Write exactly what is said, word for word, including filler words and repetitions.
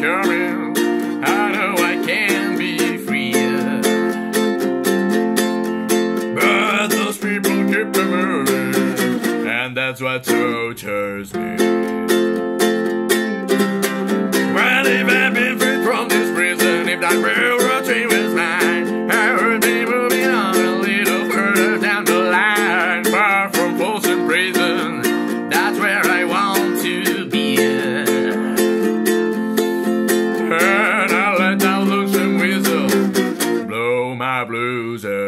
coming. I know I can be free, but those people keep me moving, and that's what tortures me. Well, if I've been freed from this prison, if that railroad train was mine, I would be moving on a little further down the line, far from Folsom prison. That's where I want to be. And I'll let that lonesome whistle blow my blues away.